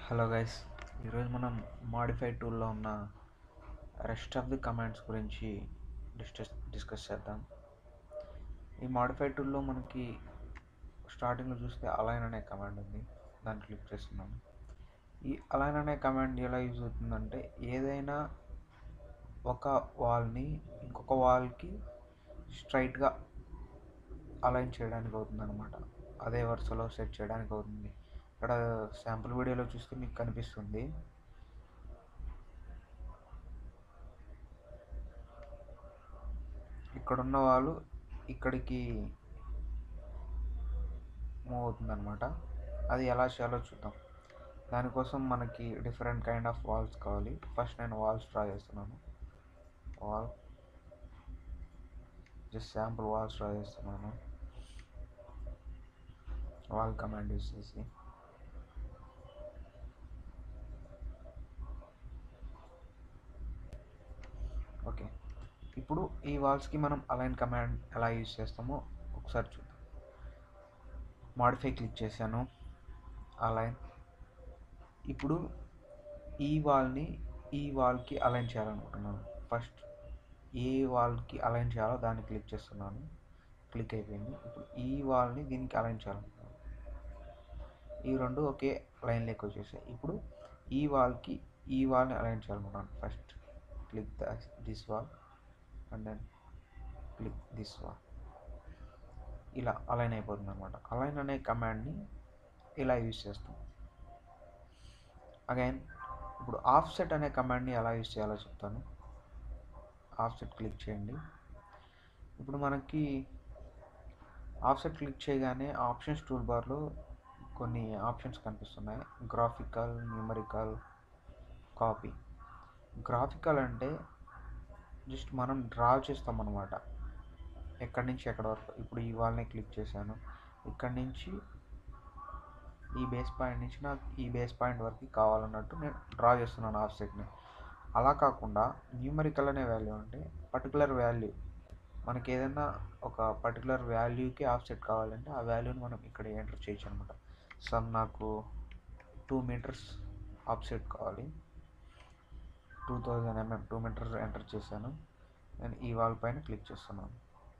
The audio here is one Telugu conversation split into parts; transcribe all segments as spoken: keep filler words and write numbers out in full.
హలో గైస్, ఈరోజు మనం మాడిఫై టూల్లో ఉన్న రెస్ట్ ఆఫ్ ది కమాండ్స్ గురించి డిస్కస్ డిస్కస్ చేద్దాం. ఈ మాడిఫై టూల్లో మనకి స్టార్టింగ్లో చూస్తే అలైన్ అనే కమాండ్ ఉంది, దాన్ని క్లిక్ చేస్తున్నాను. ఈ అలైన్ అనే కమాండ్ ఎలా యూజ్ అవుతుందంటే, ఏదైనా ఒక వాల్ని ఇంకొక వాల్కి స్ట్రైట్గా అలైన్ చేయడానికి అవుతుంది అనమాట. అదే వరుసలో సెట్ చేయడానికి అవుతుంది. ఇక్కడ శాంపుల్ వీడియోలో చూస్తే మీకు కనిపిస్తుంది. ఇక్కడున్న వాళ్ళు ఇక్కడికి మూవ్ అవుతుంది అనమాట. అది ఎలా చేయాలో చూద్దాం. దానికోసం మనకి డిఫరెంట్ కైండ్ ఆఫ్ వాల్స్ కావాలి. ఫస్ట్ నేను వాల్స్ డ్రా చేస్తున్నాను. Wall just sample walls draw చేస్తున్నాను. వాల్ కమాండ్ యూస్ చేసి ఓకే. ఇప్పుడు ఈ వాల్స్కి మనం అలైన్ కమాండ్ ఎలా యూజ్ చేస్తామో ఒకసారి చూద్దాం. మాడిఫై క్లిక్ చేశాను, అలైన్. ఇప్పుడు ఈ వాల్ని ఈ వాల్కి అలైన్ చేయాలనుకుంటున్నాను. ఫస్ట్ ఏ వాల్కి అలైన్ చేయాలో దాన్ని క్లిక్ చేస్తున్నాను. క్లిక్ అయిపోయింది. ఇప్పుడు ఈ వాల్ని దీనికి అలైన్ చేయాలనుకుంటున్నాను. ఈ రెండు ఒకే లైన్లోకి వచ్చేసాయి. ఇప్పుడు ఈ వాల్కి ఈ వాల్ని అలైన్ చేయాలనుకుంటున్నాను. First click this wall and then click this wall. ఇలా అలైన్ అయిపోతుంది అనమాట. అలైన్ అనే కమాండ్ని ఇలా యూజ్ చేస్తాం. అగైన్ ఇప్పుడు ఆఫ్సెట్ అనే కమాండ్ని ఎలా యూజ్ చేయాలో చెప్తాను. ఆఫ్సెట్ క్లిక్ చేయండి. ఇప్పుడు మనకి ఆఫ్సెట్ క్లిక్ చేయగానే ఆప్షన్స్ టూల్ బార్లో కొన్ని ఆప్షన్స్ కనిపిస్తున్నాయి. Graphical, numerical, copy. గ్రాఫికల్ అంటే జస్ట్ మనం డ్రా చేస్తాం అన్నమాట, ఎక్కడి నుంచి ఎక్కడి వరకు. ఇప్పుడు ఈ వాల్ని క్లిక్ చేశాను. ఇక్కడి నుంచి ఈ బేస్ పాయింట్ నుంచి నాకు ఈ బేస్ పాయింట్ వరకు కావాలన్నట్టు నేను డ్రా చేస్తున్నాను ఆఫ్సెట్ని. అలా కాకుండా న్యూమరికల్ అనే వాల్యూ అంటే పర్టికులర్ వాల్యూ, మనకి ఏదైనా ఒక పర్టికులర్ వాల్యూకి ఆఫ్సెట్ కావాలంటే ఆ వాల్యూని మనం ఇక్కడ ఎంటర్ చేయొచ్చు అనమాట. సమ్ నాకు టూ మీటర్స్ ఆఫ్సెట్ కావాలి. Two thousand MM two metres enter చేశాను. నేను ఈ వాల్ పైన క్లిక్ చేస్తున్నాను.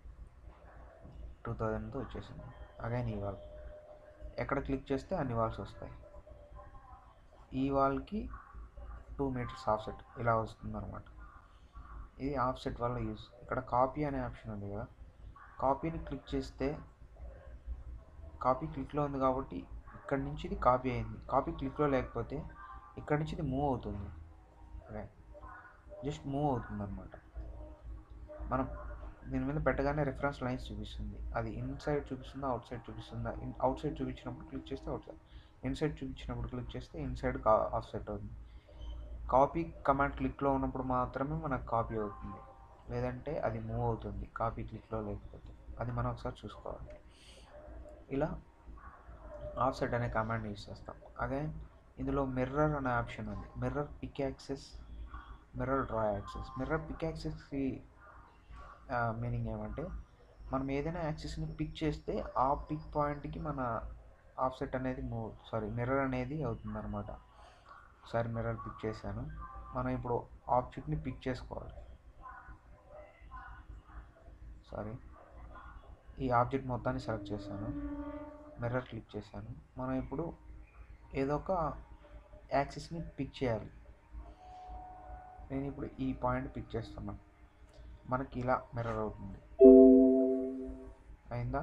టూ థౌజండ్తో వచ్చేసింది. అగైన్ ఈ వాల్ ఎక్కడ క్లిక్ చేస్తే అన్ని వాల్స్ వస్తాయి. ఈ వాల్కి టూ మీటర్స్ ఆఫ్సెట్ ఇలా వస్తుంది అనమాట. ఇది ఆఫ్సెట్ వల్ల యూస్. ఇక్కడ కాపీ అనే ఆప్షన్ ఉంది కదా, కాపీని క్లిక్ చేస్తే కాపీ క్లిక్లో ఉంది కాబట్టి ఇక్కడి నుంచి ఇది కాపీ అయింది. కాపీ క్లిక్లో లేకపోతే ఇక్కడి నుంచి ఇది మూవ్ అవుతుంది. ఓకే, జస్ట్ మూవ్ అవుతుంది అనమాట. మనం దీని మీద పెట్టగానే రిఫరెన్స్ లైన్స్ చూపిస్తుంది. అది ఇన్సైడ్ చూపిస్తుందా, అవుట్ సైడ్ చూపిస్తుందా. ఇన్ అవుట్ సైడ్ చూపించినప్పుడు క్లిక్ చేస్తే అవుట్ సైడ్, ఇన్సైడ్ చూపించినప్పుడు క్లిక్ చేస్తే ఇన్సైడ్ ఆఫ్ సెట్ అవుతుంది. కాపీ కమాండ్ క్లిక్లో ఉన్నప్పుడు మాత్రమే మనకు కాపీ అవుతుంది, లేదంటే అది మూవ్ అవుతుంది కాపీ క్లిక్లో లేకపోతే. అది మనం ఒకసారి చూసుకోవాలి. ఇలా ఆఫ్సెట్ అనే కమాండ్ యూజ్ చేస్తాం. అగైన్ ఇందులో మిర్రర్ అనే ఆప్షన్ ఉంది. Mirror pick axis, mirror draw axis. Mirror pick యాక్సెస్కి మీనింగ్ ఏమంటే, మనం ఏదైనా యాక్సెస్ని పిక్ చేస్తే ఆ పిక్ పాయింట్కి మన ఆఫ్సెట్ అనేది మూవ్ సారీ మిర్రర్ అనేది అవుతుంది అనమాట. ఒకసారి మిర్రర్ పిక్ చేశాను. మనం ఇప్పుడు ఆబ్జెక్ట్ని పిక్ చేసుకోవాలి. సారీ ఈ ఆబ్జెక్ట్ మొత్తాన్ని సెలెక్ట్ చేశాను, మిర్రర్ క్లిక్ చేశాను. మనం ఇప్పుడు ఏదో ఒక యాక్సెస్ని పిక్ చేయాలి. నేను ఇప్పుడు ఈ పాయింట్ పిక్ చేస్తున్నాను. మనకి ఇలా మిర్రర్ అవుతుంది. అయిందా?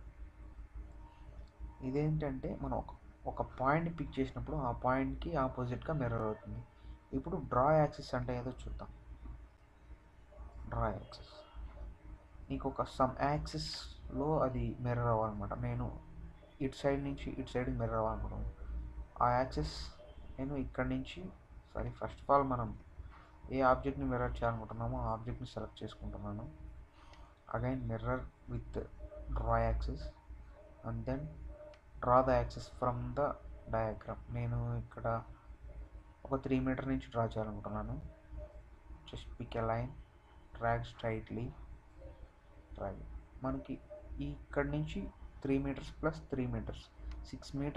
ఇదేంటంటే మనం ఒక ఒక పాయింట్ని పిక్ చేసినప్పుడు ఆ పాయింట్కి ఆపోజిట్గా మిర్రర్ అవుతుంది. ఇప్పుడు డ్రా యాక్సెస్ అంటే ఏదో చూద్దాం. డ్రా యాక్సెస్ నీకు ఒక సమ్ యాక్సెస్లో అది మిర్రర్ అవ్వాలన్నమాట. నేను ఇటు సైడ్ నుంచి ఇటు సైడ్ మిర్రర్ అవ్వాలనుకుంటున్నాను. ఆ యాక్సెస్ నేను ఇక్కడి నుంచి సారీ ఫస్ట్ ఆఫ్ ఆల్ మనం ఏ ఆబ్జెక్ట్ని మిర్రర్ చేయాలనుకుంటున్నామో ఆ ఆబ్జెక్ట్ని సెలెక్ట్ చేసుకుంటున్నాను. Again mirror with draw axis and then draw the axis from the diagram. నేను ఇక్కడ ఒక త్రీ మీటర్ నుంచి డ్రా చేయాలనుకుంటున్నాను. Just pick a line, drag straightly, drag. మనకి ఇక్కడి నుంచి three metres plus three metres six metres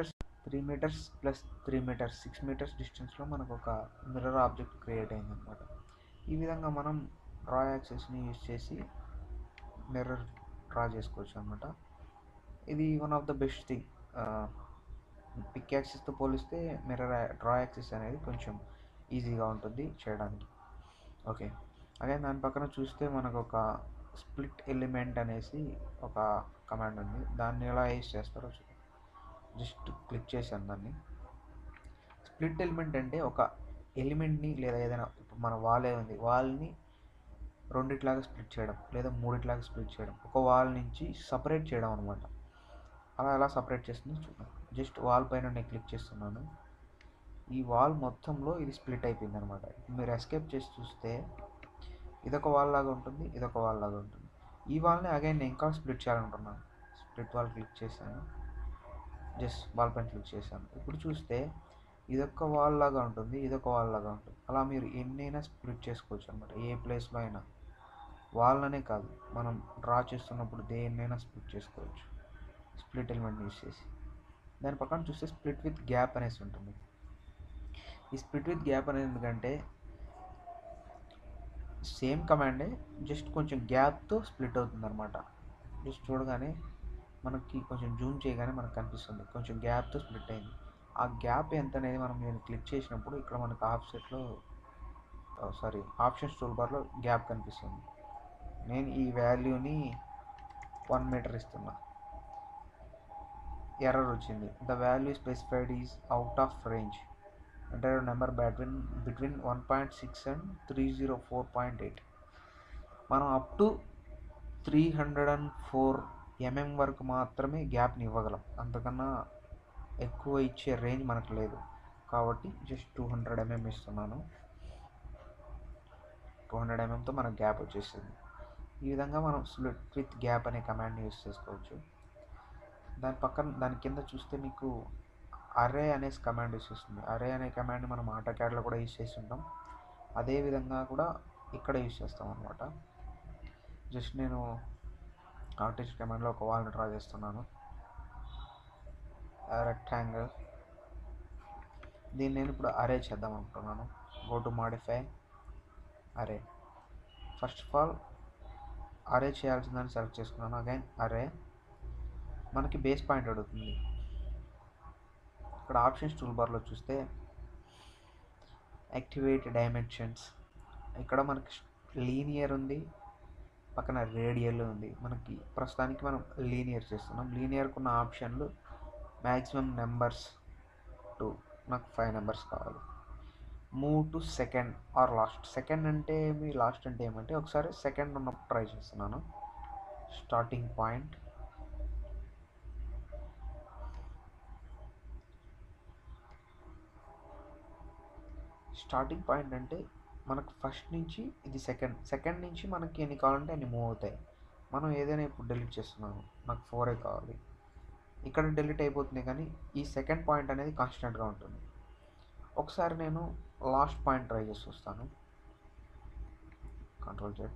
three metres plus three metres six metres డిస్టెన్స్లో మనకు ఒక మిర్రర్ ఆబ్జెక్ట్ క్రియేట్ అయిందనమాట. ఈ విధంగా మనం డ్రా యాక్సెస్ని యూజ్ చేసి మిర్రర్ డ్రా చేసుకోవచ్చు అనమాట. ఇది one of the best thing. Pick యాక్సిస్తో పోలిస్తే మిర్రర్ డ్రా యాక్సిస్ అనేది కొంచెం ఈజీగా ఉంటుంది చేయడానికి. ఓకే, అదే దాని పక్కన చూస్తే మనకు ఒక స్ప్లిట్ ఎలిమెంట్ అనేసి ఒక కమాండ్ ఉంది. దాన్ని ఎలా యూజ్ చేస్తారో చూద్దాం. జస్ట్ క్లిక్ చేశాను దాన్ని. స్ప్లిట్ ఎలిమెంట్ అంటే ఒక ఎలిమెంట్ని లేదా ఏదైనా ఇప్పుడు మన వాల్ ఉంది, వాల్ని రెండిట్లాగా స్ప్లిట్ చేయడం లేదా మూడిట్లాగా స్ప్లిట్ చేయడం, ఒక వాల్ నుంచి సపరేట్ చేయడం అనమాట. అలా ఎలా సపరేట్ చేస్తుందో చూద్దాం. జస్ట్ వాల్ పైన నేను క్లిక్ చేస్తున్నాను. ఈ వాల్ మొత్తంలో ఇది స్ప్లిట్ అయిపోయింది అనమాట. మీరు ఎస్కేప్ చేసి చూస్తే ఇదొక వాల్ లాగా ఉంటుంది, ఇదొక వాల్ లాగా ఉంటుంది. ఈ వాల్ని అగైన్ నేను ఇంకా స్ప్లిట్ చేయాలనుకుంటున్నాను. స్ప్లిట్ వాల్ క్లిక్ చేశాను, జస్ట్ వాల్ పైన క్లిక్ చేశాను. ఇప్పుడు చూస్తే ఇదొక వాల్ లాగా ఉంటుంది, ఇదొక వాల్ లాగా ఉంటుంది. అలా మీరు ఎన్నైనా స్ప్లిట్ చేసుకోవచ్చు అనమాట. ఏ ప్లేస్లో అయినా, వాల్ అనే కాదు, మనం డ్రా చేస్తున్నప్పుడు దేన్నైనా స్ప్లిట్ చేసుకోవచ్చు స్ప్లిట్ ఎలిమెంట్ యూజ్ చేసి. దాని పక్కన చూస్తే స్ప్లిట్ విత్ గ్యాప్ అనేసి ఉంటుంది. ఈ స్ప్లిట్ విత్ గ్యాప్ అనేది ఎందుకంటే సేమ్ కమాండే, జస్ట్ కొంచెం గ్యాప్తో స్ప్లిట్ అవుతుంది అనమాట. జస్ట్ చూడగానే మనకి కొంచెం జూమ్ చేయగానే మనకు కనిపిస్తుంది కొంచెం గ్యాప్తో స్ప్లిట్ అయింది. ఆ గ్యాప్ ఎంత అనేది మనం నేను క్లిక్ చేసినప్పుడు ఇక్కడ మనకు ఆఫ్సెట్లో సారీ ఆప్షన్స్ టూల్ బార్లో గ్యాప్ కనిపిస్తుంది. నేను ఈ వాల్యూని వన్ మీటర్ ఇస్తున్నా. ఎర్రర్ వచ్చింది. The value specified is out of range. అంటే number between between one point six and three zero four point eight. మనం up to three hundred and four MM వరకు మాత్రమే గ్యాప్ని ఇవ్వగలం. అంతకన్నా ఎక్కువ ఇచ్చే రేంజ్ మనకు లేదు. కాబట్టి జస్ట్ టూ హండ్రెడ్ ఎంఎం ఇస్తున్నాను. టూ హండ్రెడ్ ఎంఎంతో మనకు గ్యాప్ వచ్చేసింది. ఈ విధంగా మనం స్ప్లిట్ విత్ గ్యాప్ అనే కమాండ్ని యూజ్ చేసుకోవచ్చు. దాని పక్కన దాని కింద చూస్తే మీకు అరే అనే కమాండ్ యూజ్ చేస్తుంది. అరే అనే కమాండ్ మనం ఆటోక్యాడ్లో కూడా యూజ్ చేస్తుంటాం. అదేవిధంగా కూడా ఇక్కడ యూజ్ చేస్తాం అనమాట. జస్ట్ నేను ఆర్టిస్ట్ కమాండ్లో ఒక వాల్ని డ్రా చేస్తున్నాను, రెక్టాంగిల్. దీన్ని నేను ఇప్పుడు అరే చేద్దాం అనుకుంటున్నాను. Go to modify array. First of all array చేయాల్సిందని సెలెక్ట్ చేసుకున్నాను. అగైన్ అరే. మనకి బేస్ పాయింట్ అడుగుతుంది. ఇక్కడ ఆప్షన్స్ టూల్ బార్లో చూస్తే యాక్టివేట్ డైమెన్షన్స్, ఇక్కడ మనకి లీనియర్ ఉంది, పక్కన రేడియల్ ఉంది. మనకి ప్రస్తుతానికి మనం లీనియర్ చేస్తున్నాం. లీనియర్కి ఉన్న ఆప్షన్లు మ్యాక్సిమం నెంబర్స్ టు, నాకు ఫైవ్ నెంబర్స్ కావాలి. Move to second or last. Second అంటే ఏమి, లాస్ట్ అంటే ఏమంటే ఒకసారి సెకండ్ ఉన్నప్పుడు ట్రై చేస్తున్నాను. స్టార్టింగ్ పాయింట్, స్టార్టింగ్ పాయింట్ అంటే మనకు ఫస్ట్ నుంచి ఇది సెకండ్, సెకండ్ నుంచి మనకి ఎన్ని కావాలంటే అన్ని మూవ్ అవుతాయి. మనం ఏదైనా ఇప్పుడు డిలీట్ చేస్తున్నాను, నాకు ఫోరే కావాలి. ఇక్కడ డిలీట్ అయిపోతుంది, కానీ ఈ సెకండ్ పాయింట్ అనేది కాన్స్టెంట్గా ఉంటుంది. ఒకసారి నేను లాస్ట్ పాయింట్ ట్రై చేసి వస్తాను. కంట్రోల్ జెడ్,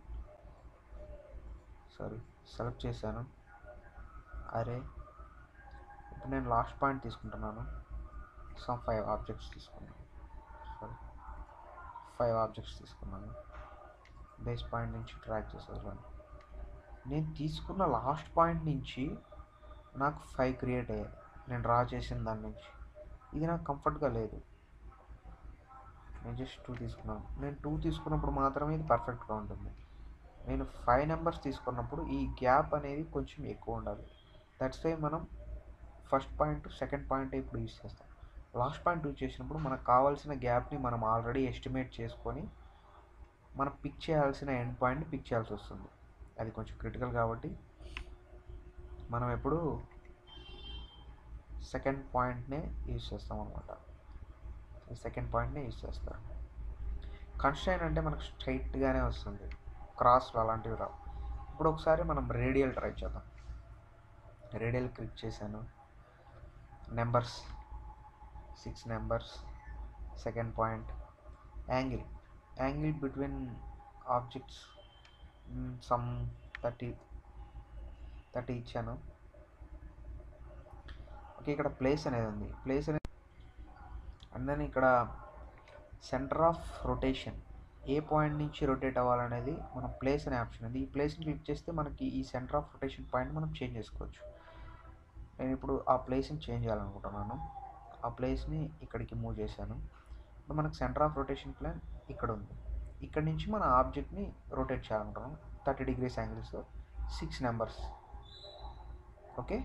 సారీ సెలెక్ట్ చేశాను అరే. ఇప్పుడు నేను లాస్ట్ పాయింట్ తీసుకుంటున్నాను. సమ్ ఫైవ్ ఆబ్జెక్ట్స్ తీసుకున్నాను సారీ ఫైవ్ ఆబ్జెక్ట్స్ తీసుకున్నాను. బేస్ పాయింట్ నుంచి ట్రాక్ చేసేదాన్ని. నేను తీసుకున్న లాస్ట్ పాయింట్ నుంచి నాకు ఫైవ్ క్రియేట్ అయ్యాయి నేను డ్రా చేసిన దాని నుంచి. ఇది నాకు కంఫర్ట్గా లేదు. నేను జస్ట్ టూ తీసుకున్నాను. నేను టూ తీసుకున్నప్పుడు మాత్రమే ఇది పర్ఫెక్ట్గా ఉంటుంది. నేను ఫైవ్ నెంబర్స్ తీసుకున్నప్పుడు ఈ గ్యాప్ అనేది కొంచెం ఎక్కువ ఉండాలి. దట్స్ వై మనం ఫస్ట్ పాయింట్ సెకండ్ పాయింట్ ఇప్పుడు యూజ్ చేస్తాం. లాస్ట్ పాయింట్ యూజ్ చేసినప్పుడు మనకు కావాల్సిన గ్యాప్ని మనం ఆల్రెడీ ఎస్టిమేట్ చేసుకొని మనం పిక్ చేయాల్సిన ఎండ్ పాయింట్ని పిక్ చేయాల్సి వస్తుంది. అది కొంచెం క్రిటికల్ కాబట్టి మనం ఎప్పుడు సెకండ్ పాయింట్నే యూజ్ చేస్తాం అనమాట. ఈ సెకండ్ పాయింట్నే యూజ్ చేస్తారు. కన్స్ట్రైన్ అంటే మనకు స్ట్రైట్గానే వస్తుంది, క్రాస్లు అలాంటివి రావు. ఇప్పుడు ఒకసారి మనం రేడియల్ ట్రై చేద్దాం. రేడియల్ క్లిక్ చేశాను. Numbers six numbers. Second point angle, angle between objects some thirty thirty ఇచ్చాను. ఓకే, ఇక్కడ ప్లేస్ అనేది ఉంది. ప్లేస్ అనేది అండ్ దెన్ ఇక్కడ సెంటర్ ఆఫ్ రొటేషన్, ఏ పాయింట్ నుంచి రొటేట్ అవ్వాలనేది మనం ప్లేస్ అనే ఆప్షన్ ఉంది. ఈ ప్లేస్ని క్లిక్ చేస్తే మనకి ఈ సెంటర్ ఆఫ్ రొటేషన్ పాయింట్ మనం చేంజ్ చేసుకోవచ్చు. నేను ఇప్పుడు ఆ ప్లేస్ని చేంజ్ చేయాలనుకుంటున్నాను. ఆ ప్లేస్ని ఇక్కడికి మూవ్ చేశాను. ఇప్పుడు మనకు సెంటర్ ఆఫ్ రొటేషన్ ప్లాన్ ఇక్కడ ఉంది. ఇక్కడ నుంచి మన ఆబ్జెక్ట్ని రొటేట్ చేయాలనుకుంటున్నాం థర్టీ డిగ్రీస్ యాంగిల్స్లో సిక్స్ నెంబర్స్. ఓకే,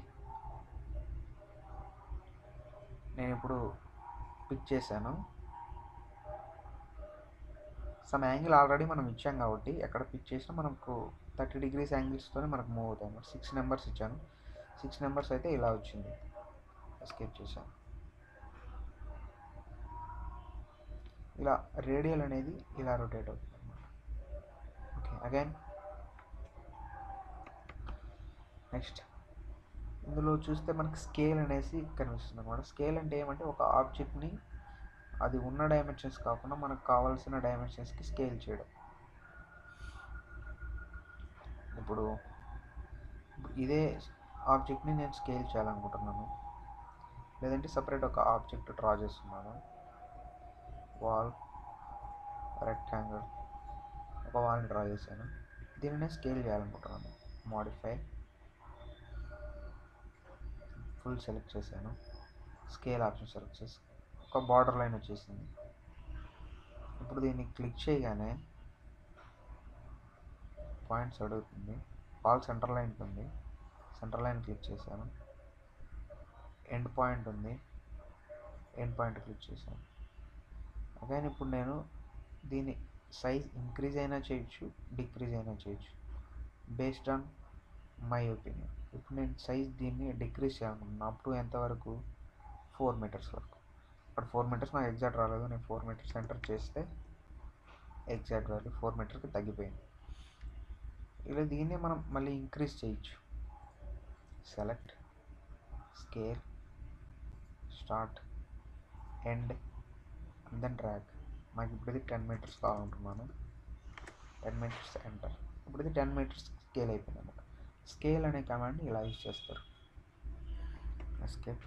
నేను ఇప్పుడు పిక్ చేశాను. సమ్ యాంగిల్ ఆల్రెడీ మనం ఇచ్చాం కాబట్టి ఎక్కడ పిక్ చేసినా మనకు థర్టీ డిగ్రీస్ యాంగిల్స్తోనే మనకు మూవ్ అవుతాయి అన్నమాట. సిక్స్ నెంబర్స్ ఇచ్చాను. సిక్స్ నెంబర్స్ అయితే ఇలా వచ్చింది. ఎస్కేప్ చేశాను. ఇలా రేడియల్ అనేది ఇలా రొటేట్ అవుతుంది అన్నమాట. ఓకే, అగైన్ నెక్స్ట్ ఇందులో చూస్తే మనకి స్కేల్ అనేసి కనిపిస్తుంది అన్నమాట. స్కేల్ అంటే ఏమంటే ఒక ఆబ్జెక్ట్ని అది ఉన్న డైమెన్షన్స్ కాకుండా మనకు కావాల్సిన డైమెన్షన్స్కి స్కేల్ చేయడం. ఇప్పుడు ఇదే ఆబ్జెక్ట్ని నేను స్కేల్ చేయాలనుకుంటున్నాను, లేదంటే సపరేట్ ఒక ఆబ్జెక్ట్ డ్రా చేస్తున్నాను. వాల్, రెక్టాంగిల్, ఒక వాల్ని డ్రా చేశాను. దీన్ని నేను స్కేల్ చేయాలనుకుంటున్నాను. మోడిఫై, ఫుల్ సెలెక్ట్ చేశాను. స్కేల్ ఆప్షన్ సెలెక్ట్ చేసి ఒక బార్డర్ లైన్ వచ్చేసింది. ఇప్పుడు దీన్ని క్లిక్ చేయగానే పాయింట్స్ అడుగుతుంది. వాల్ సెంటర్ లైన్కి ఉంది. సెంటర్ లైన్ క్లిక్ చేశాను. ఎండ్ పాయింట్ ఉంది. ఎండ్ పాయింట్ క్లిక్ చేశాను. అగైన్ ఇప్పుడు నేను దీని సైజ్ ఇంక్రీజ్ అయినా చేయొచ్చు, డిక్రీజ్ అయినా చేయొచ్చు బేస్డ్ ఆన్ మై ఒపీనియన్. ఇప్పుడు నేను సైజ్ దీన్ని డిక్రీజ్ చేయాలనుకుంటున్నాను. అప్ టు ఎంతవరకు? ఫోర్ మీటర్స్ వరకు. ఇక్కడ ఫోర్ మీటర్స్ నాకు ఎగ్జాక్ట్ రాలేదు. నేను ఫోర్ మీటర్స్ ఎంటర్ చేస్తే ఎగ్జాక్ట్ వాల్యూ ఫోర్ మీటర్కి తగ్గిపోయింది. ఇలా దీన్ని మనం మళ్ళీ ఇంక్రీజ్ చేయొచ్చు. Select, scale, start, end, and then drag. నాకు ఇప్పుడు ఇది టెన్ మీటర్స్ కావాలనుకున్నాను. Ten metres enter. ఇప్పుడు ఇది టెన్ మీటర్స్ స్కేల్ అయిపోయింది అన్నమాట. స్కేల్ అనే కమాండ్ని ఇలా యూజ్ చేస్తారు. ఎస్కేప్.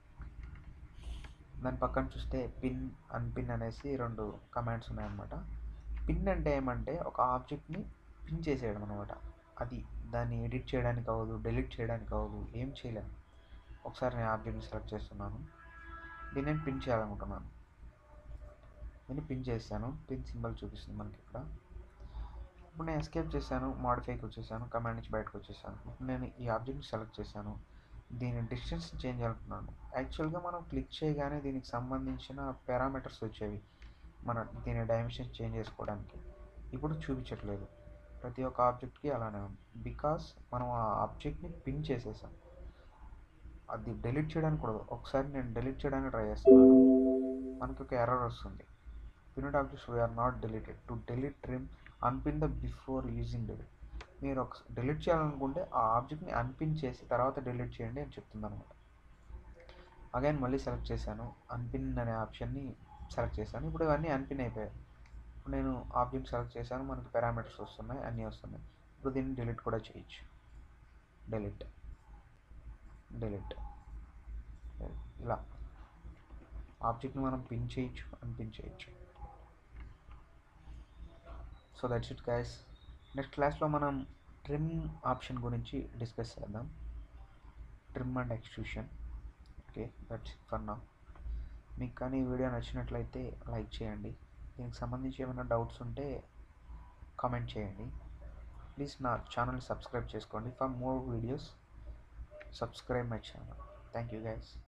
దాని పక్కన చూస్తే పిన్, అన్పిన్ అనేసి రెండు కమాండ్స్ ఉన్నాయన్నమాట. పిన్ అంటే ఏమంటే ఒక ఆబ్జెక్ట్ని పిన్ చేసేయడం అనమాట. అది దాన్ని ఎడిట్ చేయడానికి అవ్వదు, డెలీట్ చేయడానికి అవ్వదు, ఏం చేయలేము. ఒకసారి నేను ఆబ్జెక్ట్ని సెలెక్ట్ చేస్తున్నాను. దీన్ని నేను పిన్ చేయాలనుకుంటున్నాను. దీన్ని పిన్ చేశాను. పిన్ సింబల్ చూపిస్తుంది మనకి ఇక్కడ. ఇప్పుడు నేను ఎస్కేప్ చేశాను, మాడిఫైకి వచ్చేసాను, కమాండ్ నుంచి బయటకు వచ్చేసాను. ఇప్పుడు నేను ఈ ఆబ్జెక్ట్ని సెలెక్ట్ చేశాను. దీని డిస్టెన్స్ చేంజ్ చేయాలనుకున్నాను. యాక్చువల్గా మనం క్లిక్ చేయగానే దీనికి సంబంధించిన పారామీటర్స్ వచ్చేవి, మన దీని డైమెన్షన్ చేంజ్ చేసుకోవడానికి. ఇప్పుడు చూపించట్లేదు. ప్రతి ఒక్క ఆబ్జెక్ట్కి అలానే ఉంది. బికాస్ మనం ఆ ఆబ్జెక్ట్ని పిన్ చేసేసాం. అది డెలీట్ చేయడానికి కూడా. ఒకసారి నేను డెలీట్ చేయడానికి ట్రై చేస్తున్నాను. మనకి ఒక ఎర్రర్ వస్తుంది. Pinned objects were not deleted. To delete, trim, unpin the before using delete. మీరు ఒక డిలీట్ చేయాలనుకుంటే ఆ ఆబ్జెక్ట్ని అన్పిన్ చేసి తర్వాత డిలీట్ చేయండి అని చెప్తుంది అనమాట. అగైన్ మళ్ళీ సెలెక్ట్ చేశాను. అన్పిన్ అనే ఆప్షన్ని సెలెక్ట్ చేశాను. ఇప్పుడు ఇవన్నీ అన్పిన్ అయిపోయాయి. ఇప్పుడు నేను ఆబ్జెక్ట్ సెలెక్ట్ చేశాను. మనకి పారామీటర్స్ వస్తున్నాయి, అన్నీ వస్తున్నాయి. ఇప్పుడు దీన్ని డిలీట్ కూడా చేయొచ్చు. డిలీట్, డిలీట్, ఇలా ఆబ్జెక్ట్ని మనం పిన్ చేయొచ్చు, అన్పిన్ చేయొచ్చు. So that's it guys. Next క్లాస్లో మనం ట్రిమ్ ఆప్షన్ గురించి డిస్కస్ చేద్దాం. Trim and extrusion. Okay, that's it for now. మీకు కానీ ఈ వీడియో నచ్చినట్లయితే లైక్ చేయండి. దీనికి సంబంధించి ఏమైనా డౌట్స్ ఉంటే కామెంట్ చేయండి. ప్లీజ్ నా ఛానల్ని సబ్స్క్రైబ్ చేసుకోండి. For more videos subscribe my channel. Thank you guys.